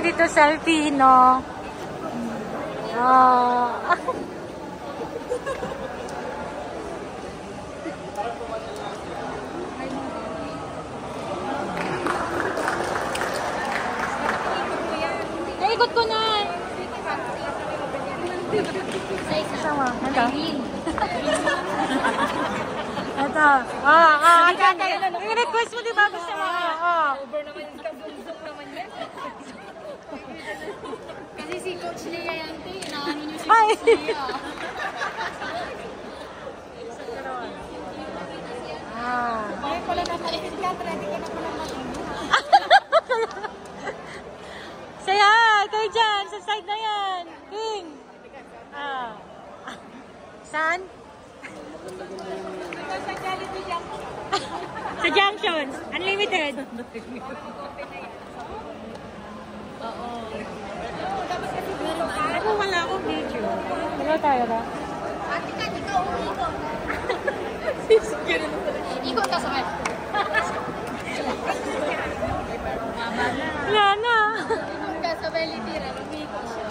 dito selfie, no? Naikot ko na. Sama. Ito. Ito. Yung request mo, di ba? Gusto mo? Over naman yung kabunzong naman yan. Kasi si Coach Lea yan, inaano niyo si Coach Lea. Kaya pala natalikid ka, ready ka na pala Say hi! Kayo dyan! Sa side na yan! King! Saan? Sa Junctions. Unlimited. Ako wala akong video. Wala tayo ba? Ate ka, di ka umikot. Ikot ka sa web. Wala na. Nung ka sa belly tira, umikot siya.